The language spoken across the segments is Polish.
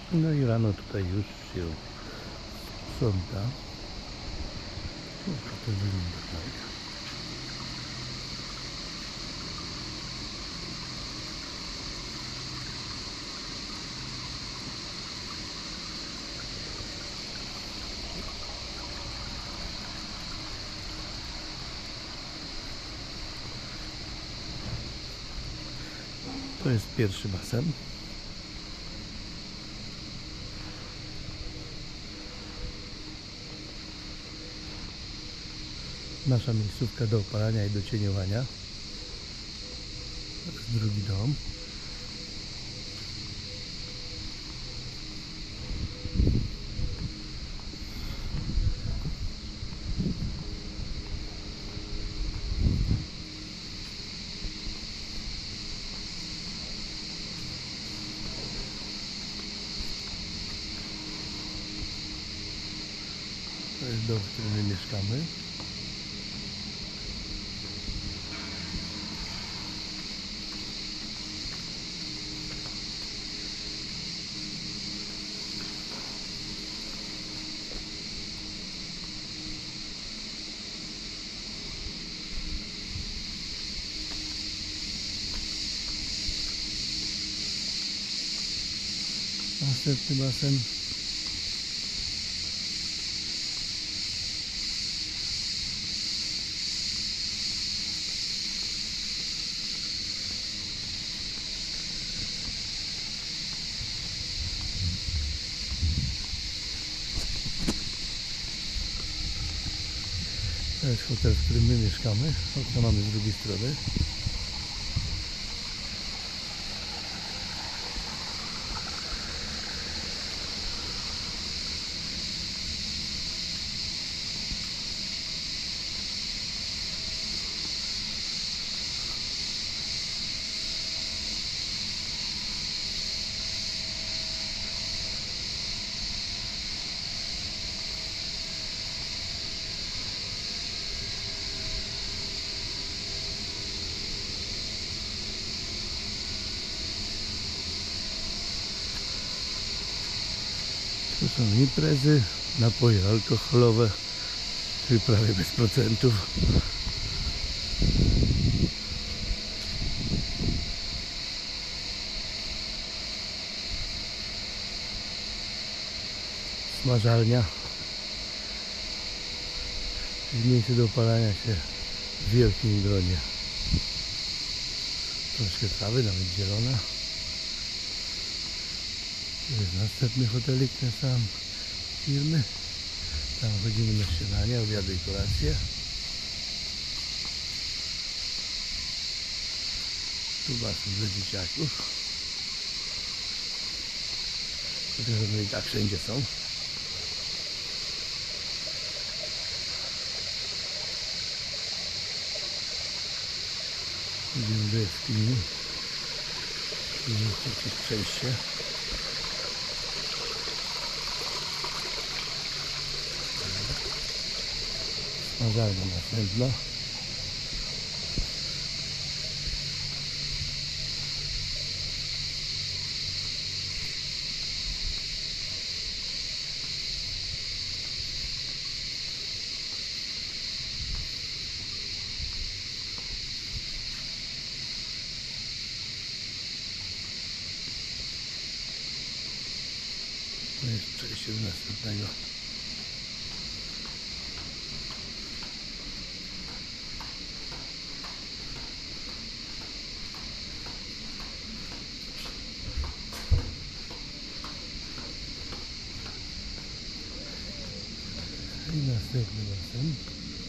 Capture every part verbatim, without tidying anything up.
No i rano tutaj już się sprząta. O, to wygląda tak. To jest pierwszy basen. Nasza miejscówka do opalania i do cieniowania. To jest drugi dom. To jest dom, w którym my mieszkamy. Następny basen. To jest hotel, w którym my mieszkamy. Okno mamy z drugiej strony. Tu są imprezy, napoje alkoholowe, czyli prawie bez procentów. Smażalnia, czyli miejsce do opalania się w wielkim gronie. Troszkę trawy, nawet zielona. To jest następny hotelik, ten sam firmy. Tam chodzimy na śniadanie, obiady i kolację. Tu basen dla dzieciaków. Chociaż one i tak wszędzie są. Idziemy do jaskini. Tu jest jakieś przejście. Smażalnia następna. To jest przejście do następnego. I następny basen.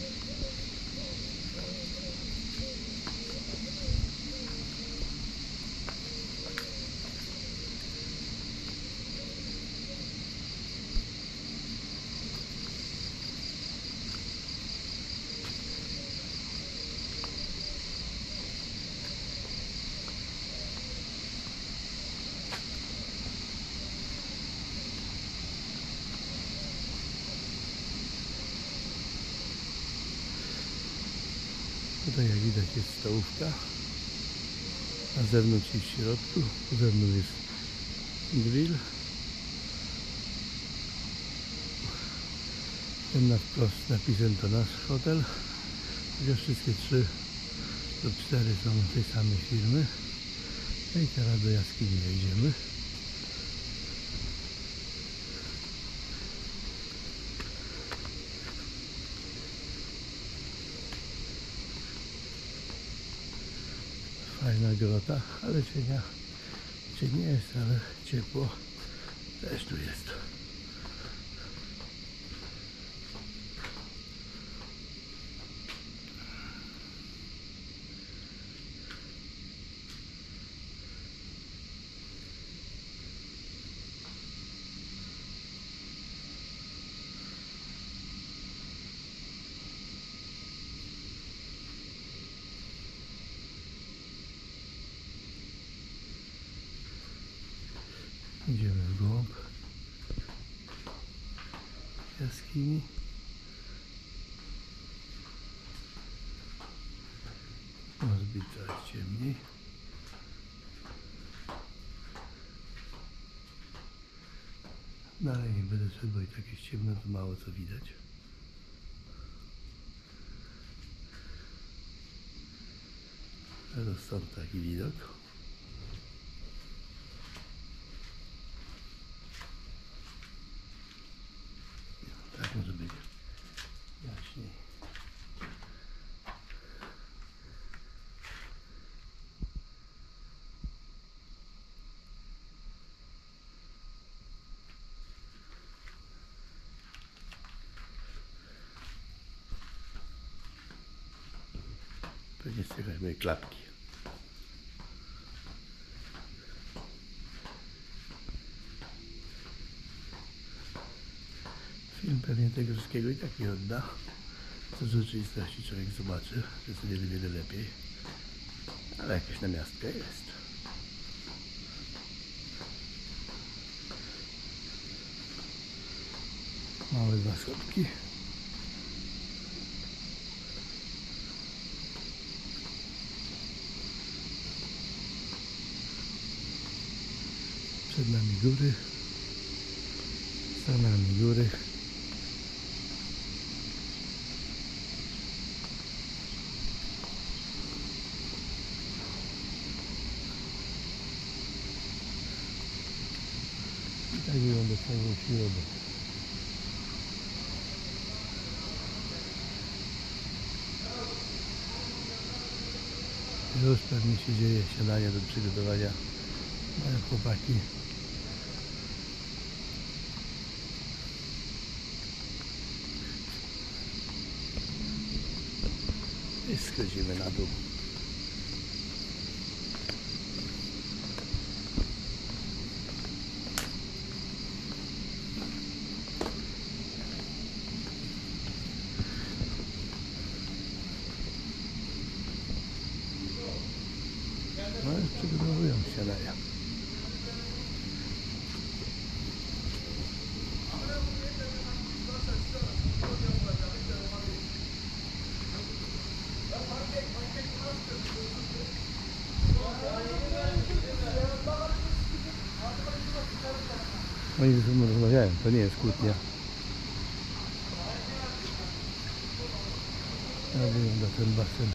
Tutaj jak widać jest stołówka, na zewnątrz i w środku, po zewnątrz jest grill, Ten na wprost napisem to nasz hotel. Chociaż wszystkie trzy lub cztery są tej samej firmy. No i teraz do jaskini wejdziemy. Fajna grota, ale cienia, cień nie jest, ale ciepło też tu jest. Idziemy w głąb jaskini. Może być coraz ciemniej. Dalej nie będę szedł, bo i tak jest ciemno, to mało co widać. Ale stąd taki widok. Tak może być jaśniej. Pewnie słychać moje klapki. Film pewnie tego wszystkiego i tak nie odda. Co w rzeczywistości człowiek zobaczy, że jest o wiele, wiele lepiej. Ale jakaś namiastka jest. Małe dwa schodki. Przed nami góry. Za nami góry. I tak wygląda cały środek. Już pewnie się dzieje śniadanie do przygotowania. Mają chłopaki. I schodzimy na dół. No już przygotowują śniadania. Oni ze sobą rozmawiają, to nie jest kłótnia. Tak wygląda ten basen.